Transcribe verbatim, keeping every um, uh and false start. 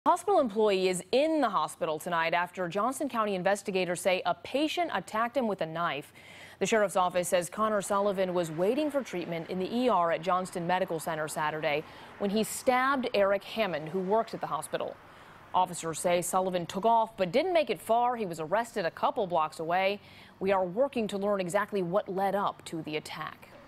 Hospital employee is in the hospital tonight after Johnson County investigators say a patient attacked him with a knife. The sheriff's office says Connor Sullivan was waiting for treatment in the E R at Johnston Medical Center Saturday when he stabbed Eric Hammond, who works at the hospital. Officers say Sullivan took off but didn't make it far. He was arrested a couple blocks away. We are working to learn exactly what led up to the attack.